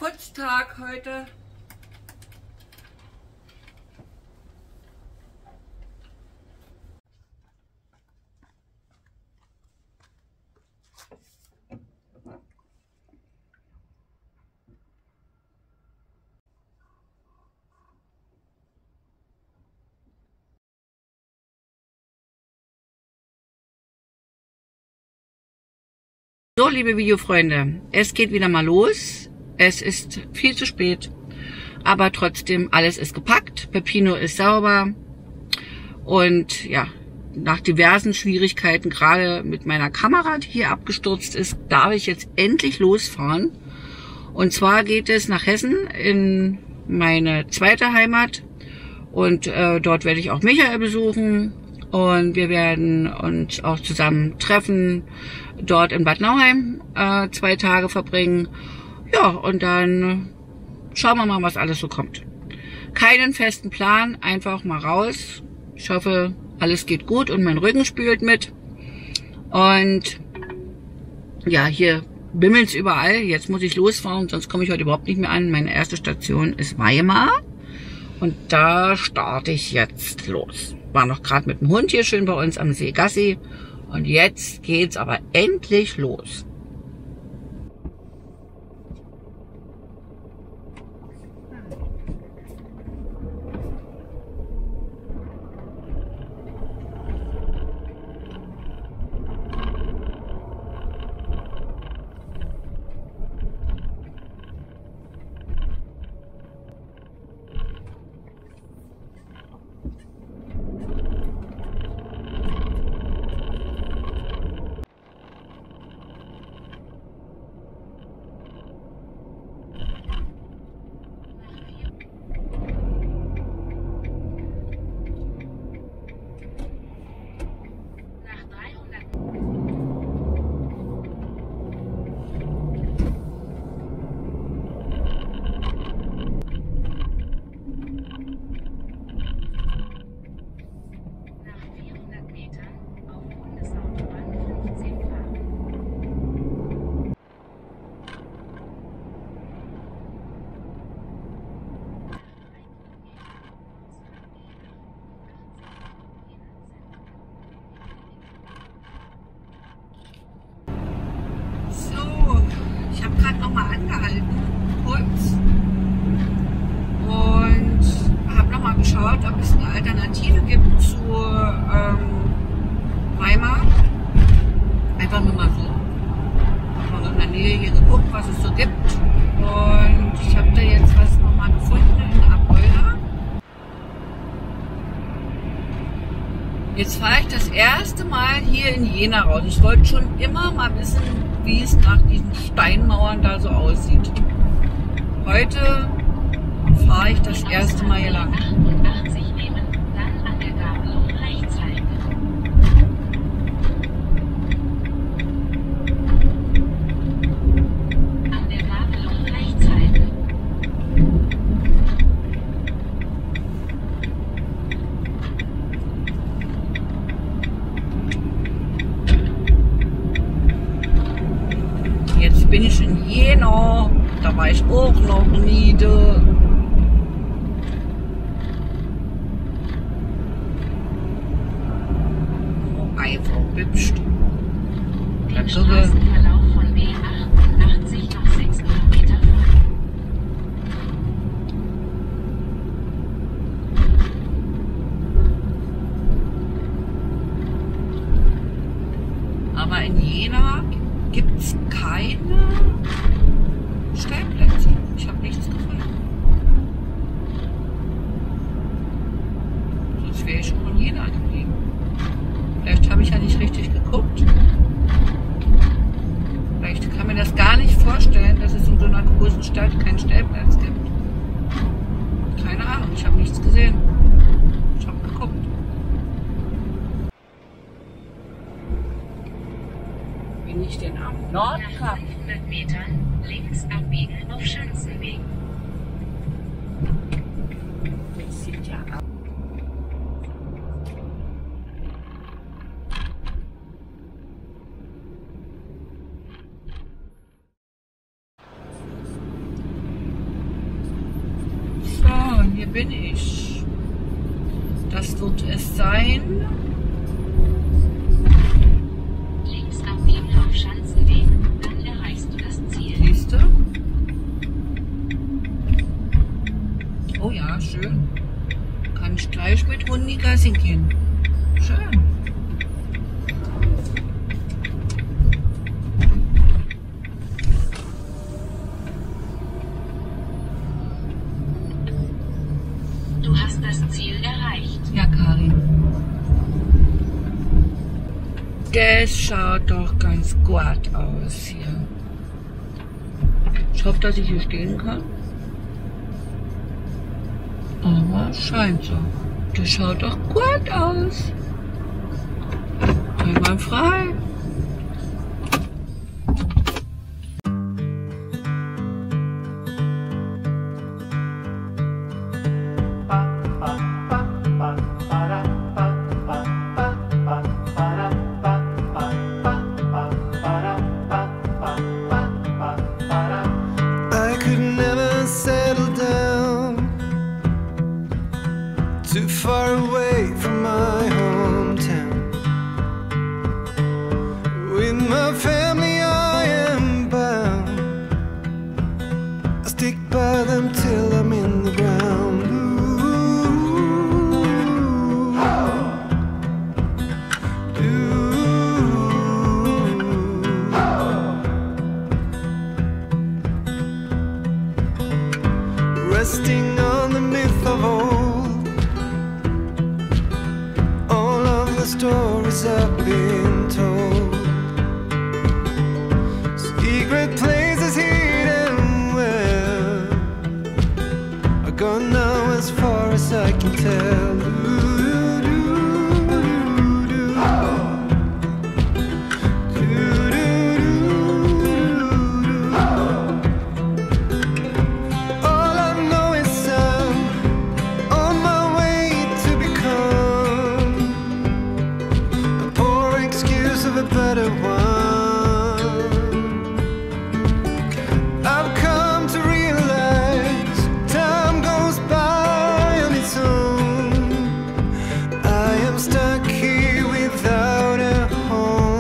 Putztag heute. So, liebe Videofreunde, es geht wieder mal los. Es ist viel zu spät, aber trotzdem, alles ist gepackt. Peppino ist sauber und ja, nach diversen Schwierigkeiten, gerade mit meiner Kamera, die hier abgestürzt ist, darf ich jetzt endlich losfahren. Und zwar geht es nach Hessen in meine zweite Heimat und dort werde ich auch Michael besuchen. Und wir werden uns auch zusammen treffen, dort in Bad Nauheim 2 Tage verbringen. Ja, und dann schauen wir mal, was alles so kommt. Keinen festen Plan, einfach mal raus. Ich hoffe, alles geht gut und mein Rücken spült mit. Und ja, hier bimmelt's überall. Jetzt muss ich losfahren, sonst komme ich heute überhaupt nicht mehr an. Meine erste Station ist Weimar. Und da starte ich jetzt los. War noch gerade mit dem Hund hier schön bei uns am See Gassi. Und jetzt geht's aber endlich los. Ob es eine Alternative gibt zu Weimar. Einfach nur mal so. Mal in der Nähe hier geguckt, was es so gibt. Und ich habe da jetzt was nochmal gefunden in Apolda. Jetzt fahre ich das erste Mal hier in Jena raus. Ich wollte schon immer mal wissen, wie es nach diesen Steinmauern da so aussieht. Heute fahre ich das erste Mal hier lang. 88 nehmen, dann an der Gabelung rechts halten. An der Gabelung rechts halten. Jetzt bin ich in Jena. Da war ich auch noch nie. Hübsch. Den Straßenverlauf von B88 noch 6 Kilometer folgen. Aber in Jena gibt es keine Stellplätze. Ich habe nichts gefunden. Sonst wäre ich schon in Jena geblieben. Vielleicht habe ich ja nicht richtig geguckt. Vielleicht kann mir das gar nicht vorstellen, dass es in so einer großen Stadt keinen Stellplatz gibt. Keine Ahnung, ich habe nichts gesehen. Ich habe geguckt. Bin ich denn am Nordkap? Nach 500 Metern links abbiegen auf Schanzenweg. Das sieht ja aus. bin ich. Das wird es sein. Links abbiegen auf Schanzenweg, dann erreichst du das Ziel. Siehst du? Oh ja, schön. Kann ich gleich mit Hundi Gassi gehen. Schön. Du hast das Ziel erreicht. Ja, Karin. Das schaut doch ganz gut aus hier. Ich hoffe, dass ich hier stehen kann. Aber scheint so. Das schaut doch gut aus. Einwandfrei. I could never settle down too far away from my hometown. With my family I am bound. I stick by them till I'm in the ground. Resting on the myth of old, all of the stories I've been told. Secret places hidden where are gone now as far as I can tell. All I know is I'm on my way to become a poor excuse of a better one. I've come to realize time goes by on its own. I am stuck here without a home.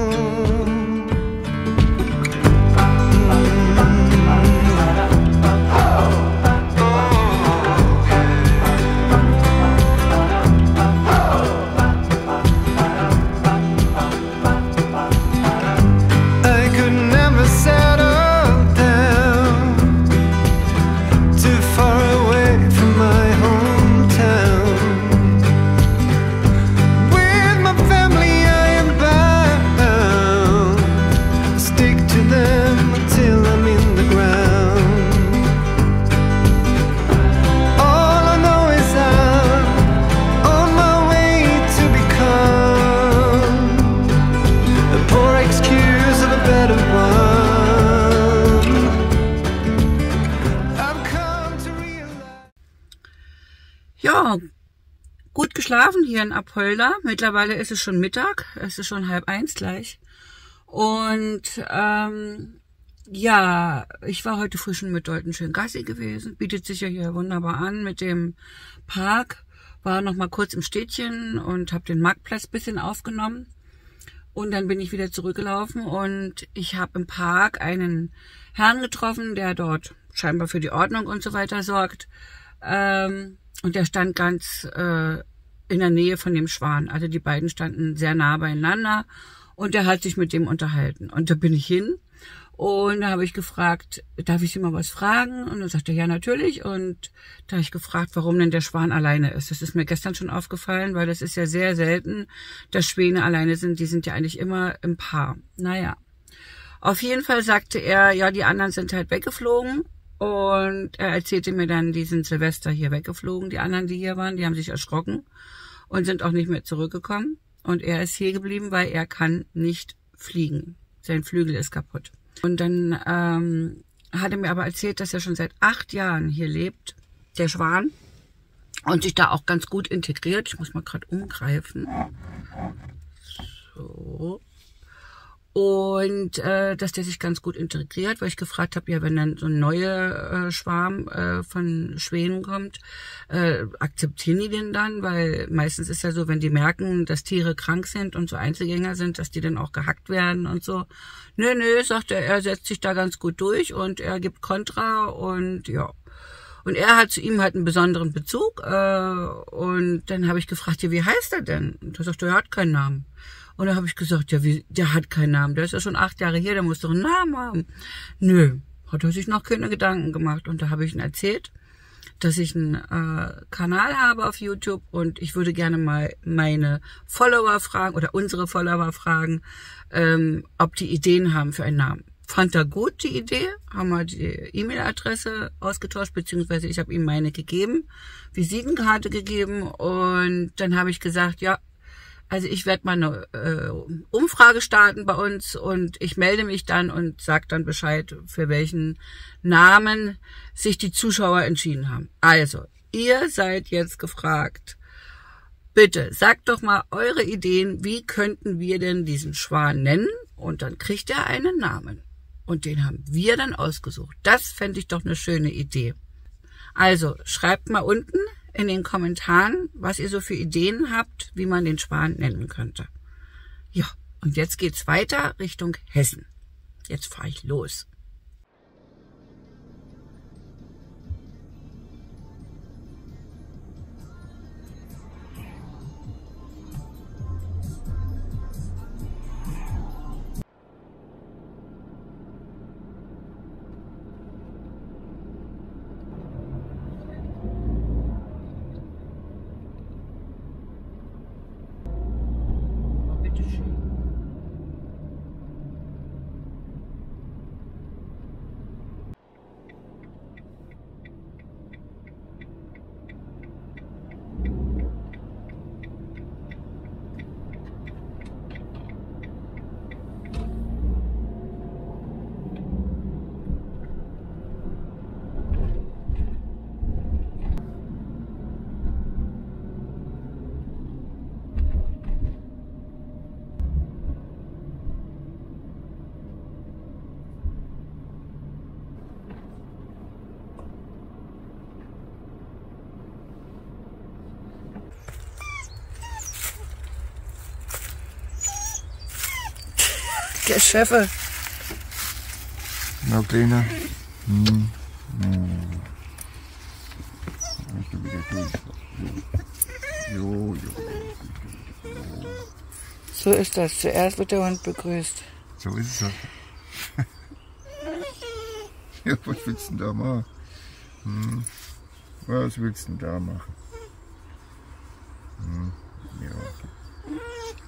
I could never settle down too far away from my hometown. With my family I am bound. I stick to them until I'm in the ground. All I know is I'm on my way to become a poor excuse of a better one. I've come to realize. Ja, gut geschlafen hier in Apolda. Mittlerweile ist es schon Mittag. Es ist schon 12:30 gleich. Und ja, ich war heute früh schon mit Deuten schön Gassi gewesen. Bietet sich ja hier wunderbar an mit dem Park. War noch mal kurz im Städtchen und habe den Marktplatz bisschen aufgenommen. Und dann bin ich wieder zurückgelaufen und ich habe im Park einen Herrn getroffen, der dort scheinbar für die Ordnung und so weiter sorgt. Und der stand ganz in der Nähe von dem Schwan. Also die beiden standen sehr nah beieinander und der hat sich mit dem unterhalten. Und da bin ich hin und da habe ich gefragt, darf ich Sie mal was fragen? Und dann sagte er, ja, natürlich. Und da habe ich gefragt, warum denn der Schwan alleine ist. Das ist mir gestern schon aufgefallen, weil das ist ja sehr selten, dass Schwäne alleine sind. Die sind ja eigentlich immer im Paar. Naja, auf jeden Fall sagte er, ja, die anderen sind halt weggeflogen. Und er erzählte mir dann, die sind Silvester hier weggeflogen. Die anderen, die hier waren, die haben sich erschrocken und sind auch nicht mehr zurückgekommen. Und er ist hier geblieben, weil er kann nicht fliegen. Sein Flügel ist kaputt. Und dann hat er mir aber erzählt, dass er schon seit 8 Jahren hier lebt, der Schwan, und sich da auch ganz gut integriert. Ich muss mal gerade umgreifen. So. Und dass der sich ganz gut integriert, weil ich gefragt habe, ja, wenn dann so ein neuer Schwarm von Schwänen kommt, akzeptieren die den dann? Weil meistens ist ja so, wenn die merken, dass Tiere krank sind und so Einzelgänger sind, dass die dann auch gehackt werden und so. Nö, sagt er setzt sich da ganz gut durch und er gibt Kontra und ja. Und er hat zu ihm halt einen besonderen Bezug. Und dann habe ich gefragt, ja, wie heißt er denn? Und er sagte, er hat keinen Namen. Und dann habe ich gesagt, ja, der hat keinen Namen. Der ist ja schon 8 Jahre hier, der muss doch einen Namen haben. Nö, hat er sich noch keine Gedanken gemacht. Und da habe ich ihm erzählt, dass ich einen Kanal habe auf YouTube und ich würde gerne mal meine Follower fragen oder unsere Follower fragen, ob die Ideen haben für einen Namen. Fand er gut, die Idee, haben wir die E-Mail-Adresse ausgetauscht, beziehungsweise ich habe ihm meine gegeben, Visitenkarte gegeben und dann habe ich gesagt, ja, also ich werde mal eine Umfrage starten bei uns und ich melde mich dann und sage dann Bescheid, für welchen Namen sich die Zuschauer entschieden haben. Also, ihr seid jetzt gefragt. Bitte, sagt doch mal eure Ideen, wie könnten wir denn diesen Schwan nennen? Und dann kriegt er einen Namen. Und den haben wir dann ausgesucht. Das fände ich doch eine schöne Idee. Also, schreibt mal unten in den Kommentaren, was ihr so für Ideen habt, wie man den Schwan nennen könnte. Ja, und jetzt geht's weiter Richtung Hessen. Jetzt fahre ich los. Der Chefe. Na, Kleiner. So ist das. Zuerst wird der Hund begrüßt. So ist es. Ja, was willst du denn da machen? Was willst du denn da machen? Ja.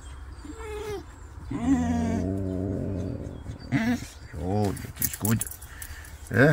Oh, das ist gut. Ja?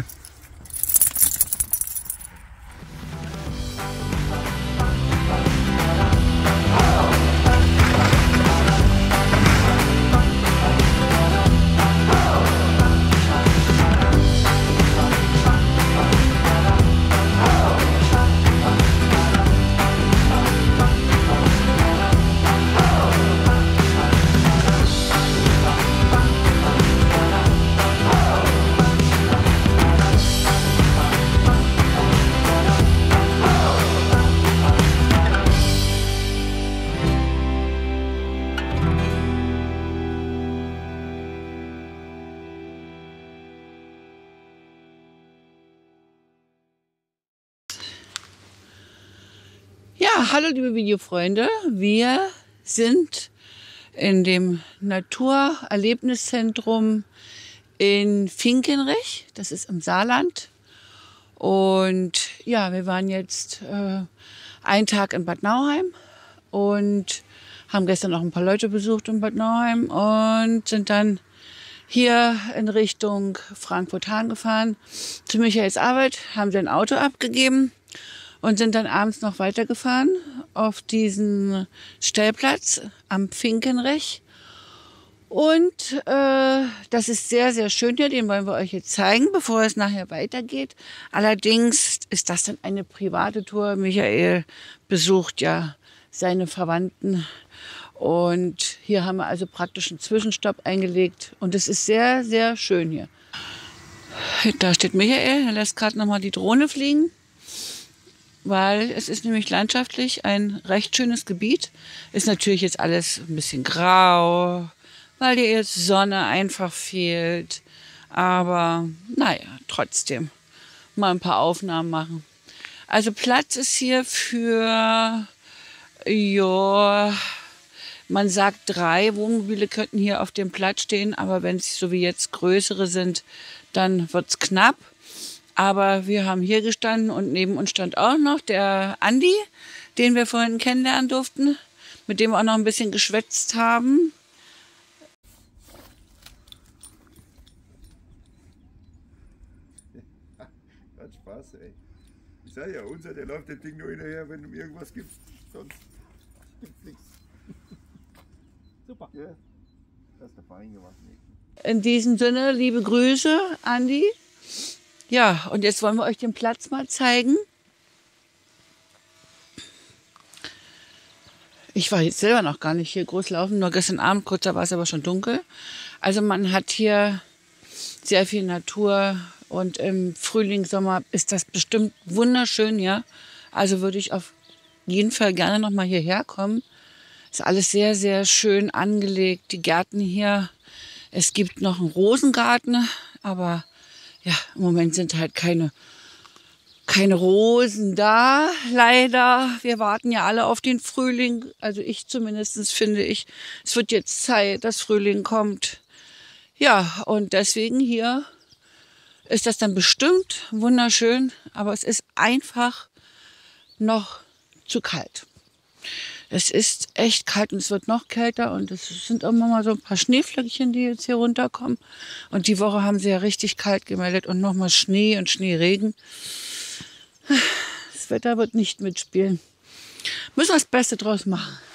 Ja, hallo liebe Videofreunde, wir sind in dem Naturerlebniszentrum in Finkenrich, das ist im Saarland. Und ja, wir waren jetzt einen Tag in Bad Nauheim und haben gestern noch ein paar Leute besucht in Bad Nauheim und sind dann hier in Richtung Frankfurt-Hahn gefahren. Zu Michaels Arbeit haben sie ein Auto abgegeben und sind dann abends noch weitergefahren auf diesen Stellplatz am Finkenrich. Und das ist sehr, sehr schön hier, den wollen wir euch jetzt zeigen, bevor es nachher weitergeht. Allerdings ist das dann eine private Tour. Michael besucht ja seine Verwandten Und hier haben wir also praktisch einen Zwischenstopp eingelegt. Und es ist sehr, sehr schön hier. Da steht Michael, er lässt gerade nochmal die Drohne fliegen. Weil es ist nämlich landschaftlich ein recht schönes Gebiet. Ist natürlich jetzt alles ein bisschen grau, weil dir jetzt Sonne einfach fehlt. Aber naja, trotzdem mal ein paar Aufnahmen machen. Also Platz ist hier für, ja, man sagt 3 Wohnmobile könnten hier auf dem Platz stehen. Aber wenn es so wie jetzt größere sind, dann wird es knapp. Aber wir haben hier gestanden und neben uns stand auch noch der Andi, den wir vorhin kennenlernen durften, mit dem wir auch noch ein bisschen geschwätzt haben. Hat Spaß, ey. Ich sag ja, unser, der läuft dem Ding nur hinterher, wenn du ihm irgendwas gibst. Sonst gibt's nichts. Super. Ja, das ist der fein gemacht. In diesem Sinne, liebe Grüße, Andi. Ja, und jetzt wollen wir euch den Platz mal zeigen. Ich war jetzt selber noch gar nicht hier groß laufen, nur gestern Abend kurz, da war es aber schon dunkel. Also man hat hier sehr viel Natur und im Frühling, Sommer ist das bestimmt wunderschön, ja. Also würde ich auf jeden Fall gerne noch mal hierher kommen. Ist alles sehr, sehr schön angelegt, die Gärten hier. Es gibt noch einen Rosengarten, aber ja, im Moment sind halt keine Rosen da, leider. Wir warten ja alle auf den Frühling. Also ich zumindest finde ich, es wird jetzt Zeit, dass Frühling kommt. Ja, und deswegen hier ist das dann bestimmt wunderschön, aber es ist einfach noch zu kalt. Es ist echt kalt und es wird noch kälter und es sind immer mal so ein paar Schneeflöckchen, die jetzt hier runterkommen. Und die Woche haben sie ja richtig kalt gemeldet und nochmal Schnee und Schneeregen. Das Wetter wird nicht mitspielen. Müssen wir das Beste draus machen.